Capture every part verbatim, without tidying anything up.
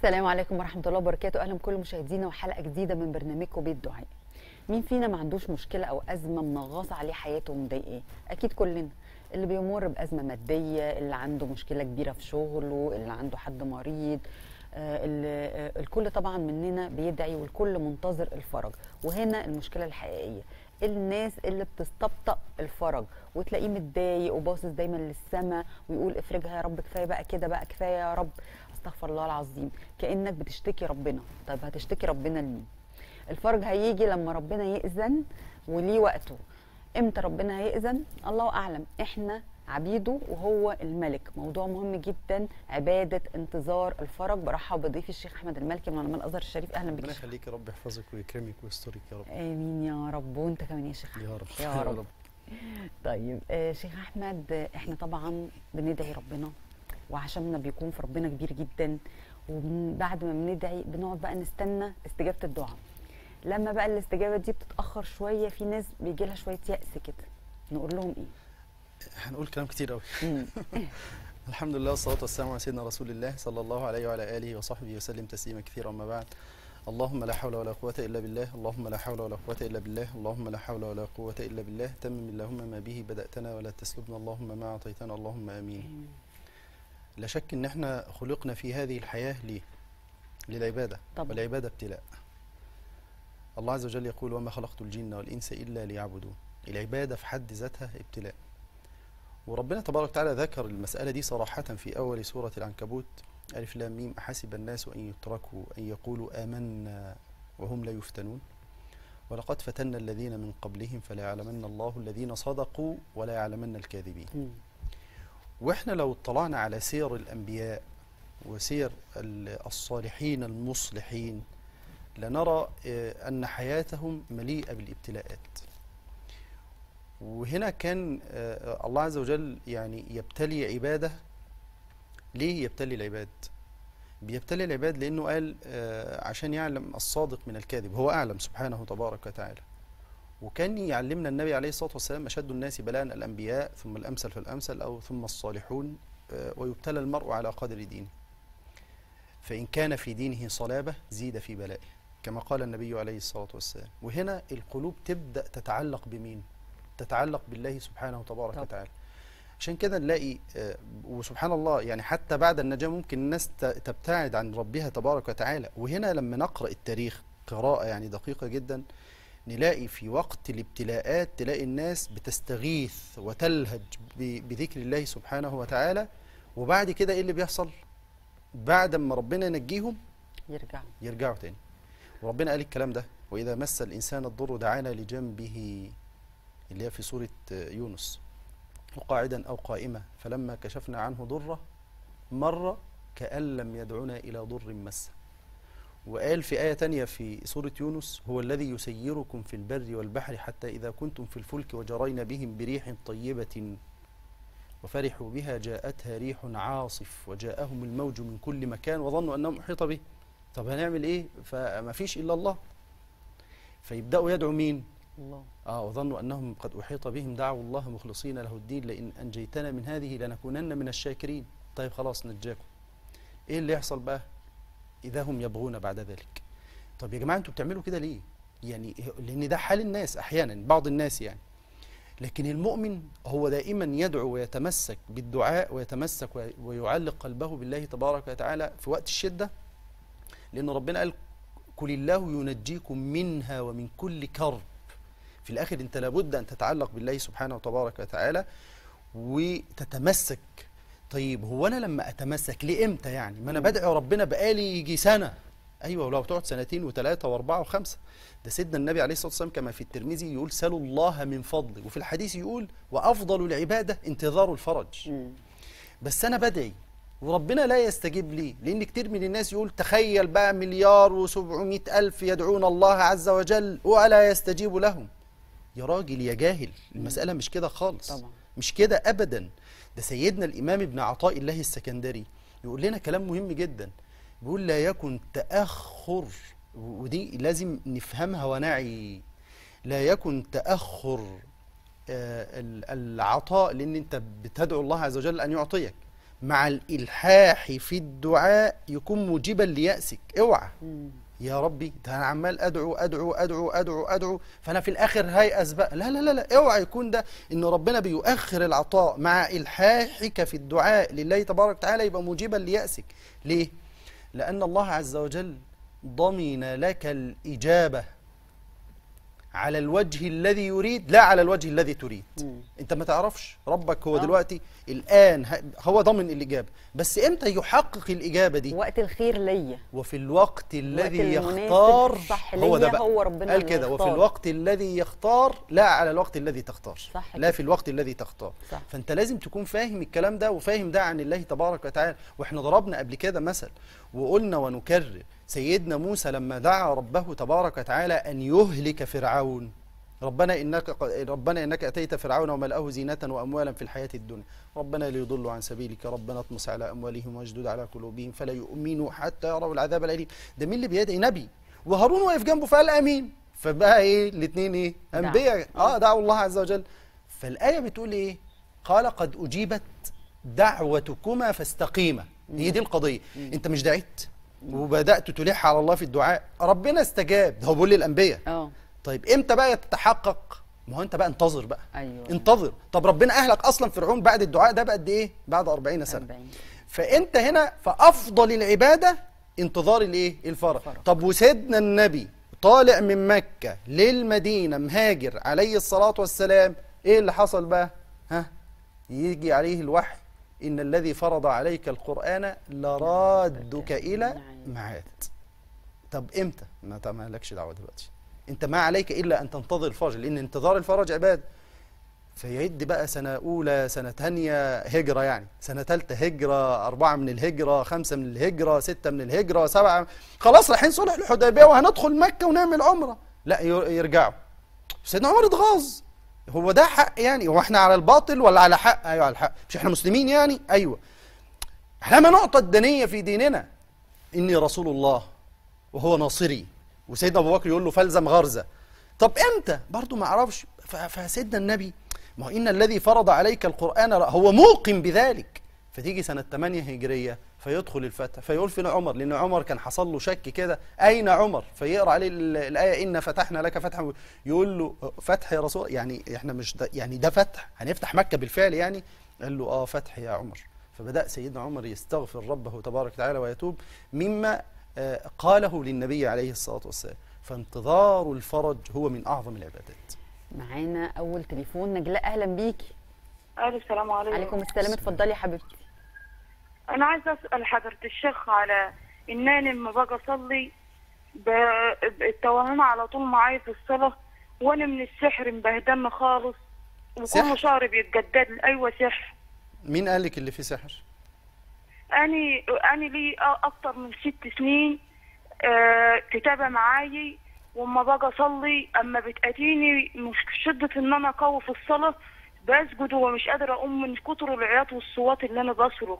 السلام عليكم ورحمة الله وبركاته. أهلا بكل مشاهدينا وحلقة جديدة من برنامجكم بيت دعاء. مين فينا ما عندوش مشكلة أو أزمة منغصة عليه حياته ومضايقاه؟ أكيد كلنا. اللي بيمر بأزمة مادية، اللي عنده مشكلة كبيرة في شغله، اللي عنده حد مريض، آه اللي آه الكل طبعا مننا بيدعي والكل منتظر الفرج. وهنا المشكلة الحقيقية، الناس اللي بتستبطأ الفرج وتلاقيه متضايق وباصص دايما للسما ويقول افرجها يا رب، كفايه بقى كده، بقى كفايه يا رب. استغفر الله العظيم، كأنك بتشتكي ربنا. طيب هتشتكي ربنا لمين؟ الفرج هيجي لما ربنا يأذن وليه وقته. امتى ربنا هيأذن؟ الله أعلم، احنا عبيده وهو الملك. موضوع مهم جدا، عبادة انتظار الفرج. برحب بضيفي الشيخ أحمد المالكي من علماء الأزهر الشريف. أهلا بك. ربنا يخليك يا رب، يحفظك ويكرمك ويسترك يا رب. آمين يا رب، وأنت كمان يا شيخ. يا رب يا رب, رب. طيب آه شيخ أحمد، احنا طبعا بندعي ربنا وعشمنا بيكون في ربنا كبير جدا، وبعد ما بندعي بنقعد بقى نستنى استجابة الدعاء. لما بقى الاستجابة دي بتتأخر شوية، في ناس بيجي لها شوية يأس كده، نقول لهم ايه؟ هنقول كلام كتير قوي. الحمد لله والصلاة والسلام على سيدنا رسول الله صلى الله عليه وعلى آله وصحبه وسلم تسليما كثيرا. أما بعد، اللهم لا حول ولا قوة إلا بالله، اللهم لا حول ولا قوة إلا بالله، اللهم لا حول ولا قوة إلا بالله. تمم اللهم ما به بدأتنا ولا تسلبنا اللهم ما أعطيتنا، اللهم آمين. لا شك ان احنا خلقنا في هذه الحياة ليه؟ للعبادة. طبعا. والعبادة ابتلاء. الله عز وجل يقول وما خلقت الجن والإنس إلا ليعبدون. العبادة في حد ذاتها ابتلاء، وربنا تبارك وتعالى ذكر المسألة دي صراحة في أول سورة العنكبوت: ألف لام ميم أحسب الناس أن يتركوا أن يقولوا آمنا وهم لا يفتنون ولقد فتنا الذين من قبلهم فلا يعلمن الله الذين صدقوا ولا يعلمن الكاذبين. م. واحنا لو اطلعنا على سير الأنبياء وسير الصالحين المصلحين لنرى أن حياتهم مليئة بالابتلاءات. وهنا كان الله عز وجل يعني يبتلي عباده. ليه يبتلي العباد؟ بيبتلي العباد لأنه قال عشان يعلم الصادق من الكاذب. هو أعلم سبحانه تبارك وتعالى. وكان يعلمنا النبي عليه الصلاة والسلام: أشد الناس بلاء الأنبياء ثم الأمثل فالأمثل أو ثم الصالحون ويبتلى المرء على قدر دينه، فإن كان في دينه صلابة زيد في بلائه، كما قال النبي عليه الصلاة والسلام. وهنا القلوب تبدأ تتعلق بمين؟ تتعلق بالله سبحانه تبارك وتعالى. عشان كده نلاقي وسبحان الله يعني حتى بعد النجاة ممكن الناس تبتعد عن ربها تبارك وتعالى. وهنا لما نقرأ التاريخ قراءة يعني دقيقة جدا، نلاقي في وقت الابتلاءات تلاقي الناس بتستغيث وتلهج بذكر الله سبحانه وتعالى، وبعد كده ايه اللي بيحصل؟ بعد ما ربنا ينجيهم يرجعوا يرجعوا تاني. وربنا قال الكلام ده: وإذا مس الإنسان الضر دعانا لجنبه، اللي هي في سورة يونس، وقاعدا أو قائمة فلما كشفنا عنه ضره مر كأن لم يدعنا إلى ضر مسه. وقال في آية تانية في سورة يونس: هو الذي يسيركم في البر والبحر حتى إذا كنتم في الفلك وجرين بهم بريح طيبة وفرحوا بها جاءتها ريح عاصف وجاءهم الموج من كل مكان وظنوا أنهم أحيط به. طب هنعمل إيه؟ فما فيش إلا الله. فيبدأوا يدعوا مين؟ الله. آه وظنوا أنهم قد أحيط بهم دعوا الله مخلصين له الدين لئن أنجيتنا من هذه لنكونن من الشاكرين. طيب خلاص نجاكم. إيه اللي يحصل بقى؟ إذا هم يبغون بعد ذلك. طب يا جماعة أنتوا بتعملوا كده ليه؟ يعني لأن ده حال الناس أحيانا، بعض الناس يعني. لكن المؤمن هو دائما يدعو ويتمسك بالدعاء ويتمسك ويعلق قلبه بالله تبارك وتعالى في وقت الشدة، لأن ربنا قال: قل الله ينجيكم منها ومن كل كرب. في الآخر أنت لابد أن تتعلق بالله سبحانه وتبارك وتعالى وتتمسك. طيب هو أنا لما أتمسك لإمتى يعني؟ ما أنا بدعي ربنا بقالي يجي سنة. أيوة، ولو تقعد سنتين وثلاثة وأربعة وخمسة. ده سيدنا النبي عليه الصلاة والسلام كما في الترمذي يقول: سلوا الله من فضله. وفي الحديث يقول: وأفضل العبادة انتظار الفرج. م. بس أنا بدعي وربنا لا يستجيب لي، لأن كتير من الناس يقول: تخيل بقى مليار وسبعمائة ألف يدعون الله عز وجل ولا يستجيب لهم. يا راجل يا جاهل، المسألة مش كده خالص. طبعا. مش كده أبدا. ده سيدنا الإمام ابن عطاء الله السكندري يقول لنا كلام مهم جدا، بيقول: لا يكن تأخر، ودي لازم نفهمها ونعي، لا يكن تأخر العطاء لأن أنت بتدعو الله عز وجل أن يعطيك. مع الإلحاح في الدعاء يكون موجبا ليأسك. اوعى مم. يا ربي ده انا عمال ادعو ادعو ادعو ادعو ادعو فانا في الاخر هيأس بقى. لا لا لا لا، اوعى يكون ده ان ربنا بيؤخر العطاء مع الحاحك في الدعاء لله تبارك وتعالى يبقى موجبا ليأسك. ليه؟ لأن الله عز وجل ضمن لك الإجابة على الوجه الذي يريد لا على الوجه الذي تريد. مم. انت ما تعرفش ربك هو آه. دلوقتي الآن ه- هو ضمن الإجابة، بس امتى يحقق الإجابة دي؟ وقت الخير ليا، وفي الوقت الذي المناسب يختار. الصح هو ده ليا بقى هو ربنا قال اللي كده، وفي يختار. الوقت الذي يختار لا على الوقت الذي تختار. صح لا كده. في الوقت الذي تختار. صح. فانت لازم تكون فاهم الكلام ده وفاهم ده عن الله تبارك وتعالى. واحنا ضربنا قبل كده مثل وقلنا ونكرر، سيدنا موسى لما دعا ربه تبارك وتعالى ان يهلك فرعون، ربنا انك ربنا انك اتيت فرعون وملأه زينة واموالا في الحياة الدنيا، ربنا ليضلوا عن سبيلك، ربنا اطمس على اموالهم واشدد على قلوبهم فلا يؤمنوا حتى يروا العذاب الاليم. ده مين اللي بيدعي؟ نبي، وهارون واقف جنبه فقال امين. فبقى ايه الاثنين؟ ايه؟ انبياء. اه دعوا الله عز وجل. فالايه بتقول ايه؟ قال قد اجيبت دعوتكما فاستقيما. هي دي القضيه. انت مش دعيت وبدات تلح على الله في الدعاء، ربنا استجاب. ده هو بيقول للانبياء. اه طيب امتى بقى تتحقق؟ ما هو انت بقى انتظر بقى. ايوه انتظر. طب ربنا اهلك اصلا فرعون بعد الدعاء ده بقد ايه؟ بعد أربعين سنة. أربعين. فانت هنا فافضل العباده انتظار الايه؟ الفرج. الفرج. طب وسيدنا النبي طالع من مكه للمدينه مهاجر عليه الصلاه والسلام، ايه اللي حصل بقى؟ ها؟ يجي عليه الوحي ان الذي فرض عليك القران لرادك الى معاد. طب امتى؟ ما طب ما لكش دعوه دلوقتي. انت ما عليك الا ان تنتظر الفرج، لان انتظار الفرج عباده. فيعد بقى سنه اولى، سنه ثانيه هجره، يعني سنه ثالثه هجره، اربعه من الهجره، خمسه من الهجره، سته من الهجره، سبعه، خلاص رايحين صلح الحديبيه وهندخل مكه ونعمل عمره. لا يرجعوا. سيدنا عمر اتغاظ. هو ده حق يعني؟ هو احنا على الباطل ولا على حق؟ ايوه على الحق. مش احنا مسلمين يعني؟ ايوه. احنا ما نعطى الدنيه في ديننا. اني رسول الله وهو ناصري، وسيدنا ابو بكر يقول له فالزم غرزه. طب امتى؟ برضه ما اعرفش. فسيدنا النبي، ما هو ان الذي فرض عليك القران هو موقن بذلك. فتيجي سنه ثمانية هجريه فيدخل الفتح، فيقول فين عمر؟ لان عمر كان حصل له شك كده، اين عمر؟ فيقرا عليه الايه ان فتحنا لك فتحا، يقول له فتح يا رسول، يعني احنا مش ده يعني ده فتح؟ هنفتح مكه بالفعل يعني؟ قال له اه فتح يا عمر. فبدا سيدنا عمر يستغفر ربه تبارك وتعالى ويتوب مما آه قاله للنبي عليه الصلاه والسلام. فانتظار الفرج هو من اعظم العبادات. معانا اول تليفون. نجلاء اهلا بيكي. الو السلام عليكم. عليكم السلام، اتفضلي يا حبيبتي. انا عايزه اسال حضره الشيخ على ان انا لما باجي اصلي ب- التوهان على طول معايا في الصلاه، وانا من السحر مبهدلنا خالص، سحر؟ وكل شهر بيتجدد لي. ايوه سحر. مين قال لك اللي فيه سحر؟ اني اني لي اكتر من ست سنين آه كتابه معايا، واما باجي اصلي اما بتاتيني مش شده ان انا اقوي في الصلاه بسجد ومش قادره اقوم من كتر العياط والصوات اللي انا بصرخ.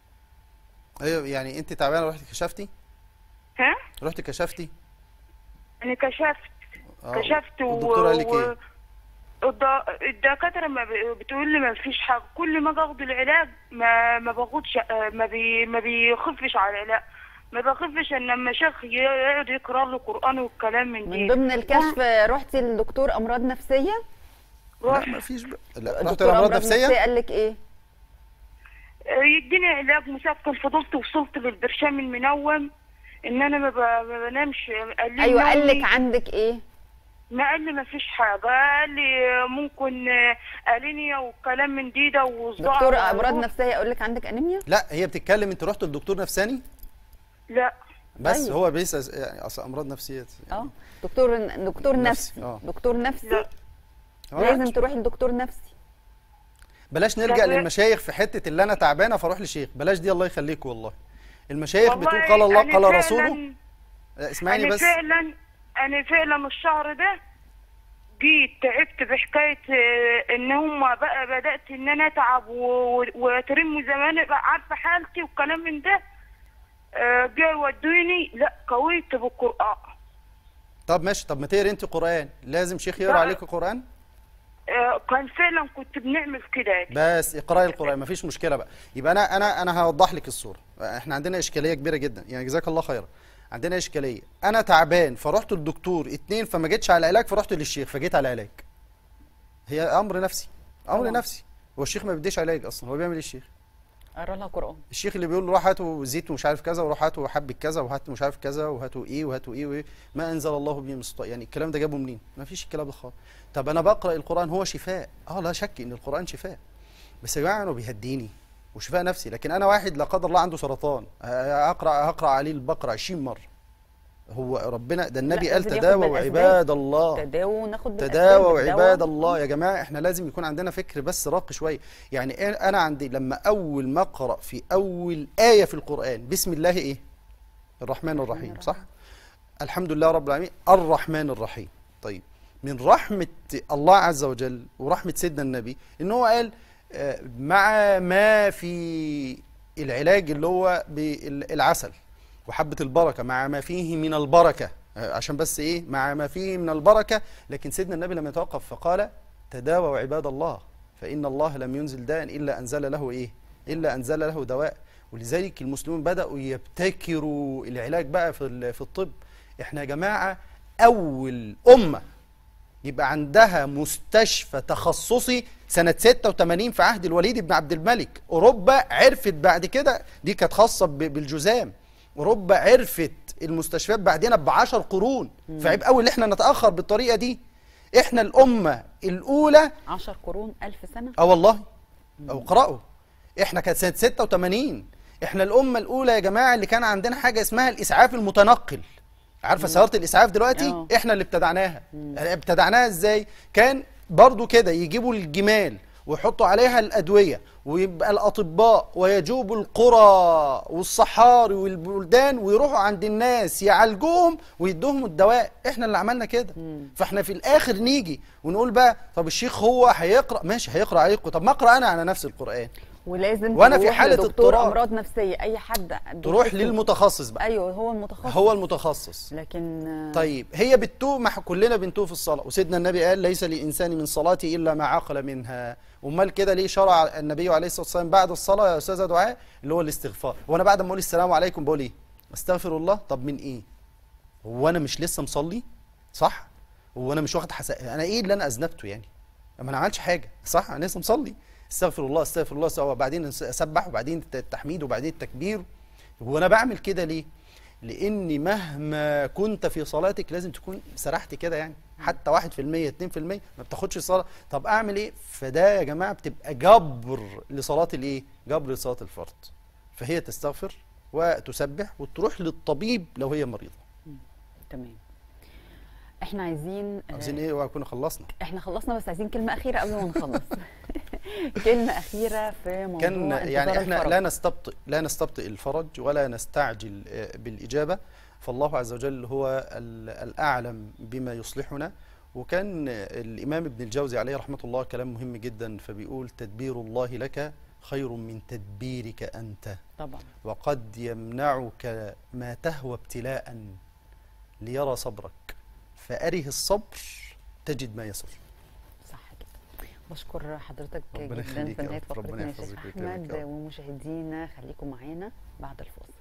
ايوه يعني انت تعبانه رحتي كشفتي؟ ها؟ رحتي كشفتي؟ انا كشفت آه. كشفت و... والدكتور قال لك ايه؟ الد- الدكاتره ما ب- بتقول لي ما فيش حاجه، كل ما باخد العلاج ما ما باخدش، ما بي ما بيخفش على العلاج، ما بخفش ان لما شيخ يقعد يقرا له قران والكلام من دي. من ضمن الكشف رحتي للدكتور امراض نفسيه؟ لا ما فيش بقى. لا رحت دكتور لامراض امراض نفسيه؟ قال لك ايه؟ يديني علاج مسكن، فضلت وصلت للبرشام المنوم ان انا ما, ب... ما بنامش. قال لي ايوه قال نومي- لك عندك ايه؟ ما قال لي ما فيش حاجه، قال لي ممكن انيميا والكلام من دي ده وصداع. دكتور امراض نفسيه يقول لك عندك انيميا؟ لا هي بتتكلم. انت رحت لدكتور نفساني؟ لا بس أيوة. هو بيسأل يعني اصل امراض نفسيه يعني. اه دكتور دكتور نفسي. نفسي. آه. دكتور نفسي. لا آه. لازم تروحي لدكتور نفسي. بلاش نلجأ لا. للمشايخ في حته اللي انا تعبانه فاروح لشيخ، بلاش دي الله يخليك والله. المشايخ والله بتقول قال الله أنا قال فعلاً- رسوله. لا، اسمعني انا بس. فعلا انا فعلا الشهر ده جيت تعبت بحكايه آه، ان هم بقى بدات ان انا اتعب و- و- وترم زمان بقى عارفه حالتي والكلام من ده. آه، جاي يودوني لا قويت بالقران. طب ماشي. طب ما تقري انت قران؟ لازم شيخ يقرا لا. عليك قران؟ آه، كان فعلا كنت بنعمل كده. بس اقراي القرآن مفيش مشكلة بقى. يبقى انا انا انا هوضح لك الصورة. احنا عندنا اشكالية كبيرة جدا، يعني جزاك الله خيرا. عندنا اشكالية، انا تعبان فرحت للدكتور اتنين فما جيتش على العلاج، فرحت للشيخ فجيت على العلاج. هي امر نفسي، امر طبعا. نفسي. هو الشيخ ما بيديش علاج اصلا، هو بيعمل ايه الشيخ؟ قرا لها قران. الشيخ اللي بيقول له روح هاتوا زيت ومش عارف كذا، وروح هاتوا حبة كذا، وهاتوا مش عارف كذا، وهاتوا ايه وهاتوا ايه وايه، ما انزل الله به من سلطان. يعني الكلام ده جابه منين؟ ما فيش الكلام ده خالص. طب انا بقرا القران هو شفاء، اه لا شك ان القران شفاء، بس يا جماعه انه بيهديني وشفاء نفسي. لكن انا واحد لا قدر الله عنده سرطان، اقرا هقرا عليه البقره عشرين مره. هو ربنا ده النبي لا، قال لازم ياخد تداووا بالأسباب. عباد الله، تداووا وناخد بالاسباب. تداووا الدواء. عباد الله. يا جماعه احنا لازم يكون عندنا فكر بس راقي شويه. يعني إيه- انا عندي لما اول ما اقرا في اول ايه في القران بسم الله ايه؟ الرحمن الرحيم، صح؟ الحمد لله رب العالمين الرحمن الرحيم. طيب من رحمه الله عز وجل ورحمه سيدنا النبي ان هو قال آه، مع ما في العلاج اللي هو بالعسل وحبة البركة، مع ما فيه من البركة، عشان بس ايه مع ما فيه من البركة. لكن سيدنا النبي لم يتوقف فقال تداووا عباد الله فإن الله لم ينزل داء إلا أنزل له ايه إلا أنزل له دواء. ولذلك المسلمون بدأوا يبتكروا العلاج بقى في في الطب. احنا يا جماعة أول أمة يبقى عندها مستشفى تخصصي سنة ستة وثمانين في عهد الوليد بن عبد الملك. أوروبا عرفت بعد كده، دي كانت خاصة بالجذام. أوروبا عرفت المستشفيات بعدنا بعشر قرون. فعيب قوي اللي احنا نتأخر بالطريقة دي. احنا الأمة الأولى. عشر قرون ألف سنة. اه والله. أو اقرأوا. احنا كانت سنة ستة وثمانين. احنا الأمة الأولى يا جماعة اللي كان عندنا حاجة اسمها الإسعاف المتنقل. عارفه سياره الاسعاف دلوقتي؟ أوه. احنا اللي ابتدعناها. ابتدعناها ازاي؟ كان برضو كده يجيبوا الجمال ويحطوا عليها الادويه ويبقى الاطباء ويجوبوا القرى والصحاري والبلدان ويروحوا عند الناس يعالجوهم ويدوهم الدواء. احنا اللي عملنا كده. فاحنا في الاخر نيجي ونقول بقى طب الشيخ هو هيقرا، ماشي هيقرا عليكم، طب ما اقرا انا على نفس القران. ولازم وانا في تروح حاله لدكتور اضطرار امراض نفسيه، اي حد تروح للمتخصص بقى. ايوه هو المتخصص. هو المتخصص. لكن طيب هي بتوه، ما كلنا بنتوه في الصلاه، وسيدنا النبي قال ليس للانسان من صلاته الا ما عقل منها. امال كده ليه شرع النبي عليه الصلاه والسلام بعد الصلاه يا استاذه دعاء اللي هو الاستغفار؟ وانا بعد ما اقول السلام عليكم بقول ايه؟ استغفر الله. طب من ايه؟ هو انا مش لسه مصلي؟ صح؟ هو انا مش واخد حساب؟ انا ايه اللي انا اذنبته يعني؟ ما انا عملتش حاجه، صح؟ انا لسه مصلي. استغفر الله استغفر الله وبعدين اسبح وبعدين التحميد وبعدين التكبير. هو انا بعمل كده ليه؟ لاني مهما كنت في صلاتك لازم تكون سرحت كده، يعني حتى واحد في المية اتنين في المية ما بتاخدش الصلاه. طب اعمل ايه؟ فده يا جماعه بتبقى جبر لصلاه الايه؟ جبر لصلاه الفرض. فهي تستغفر وتسبح وتروح للطبيب لو هي مريضه. تمام. احنا عايزين عايزين ايه؟ وكنا خلصنا. احنا خلصنا بس عايزين كلمه اخيره قبل ما نخلص. كلمه اخيره في موضوع كان يعني احنا الفرج. لا نستبطئ لا نستبطئ الفرج ولا نستعجل بالاجابه، فالله عز وجل هو الاعلم بما يصلحنا. وكان الامام ابن الجوزي عليه رحمه الله كلام مهم جدا، فبيقول تدبير الله لك خير من تدبيرك انت. طبعا. وقد يمنعك ما تهوى ابتلاء ليرى صبرك، فأره الصبر تجد ما يسر. صح كده. بشكر حضرتك ربنا جدا يخليك في يا نهايه رب. ربنا فقرتنا يا شيخ يحفظك ويكرمك احمد، يا رب. ومشاهدينا خليكم معانا بعد الفاصل.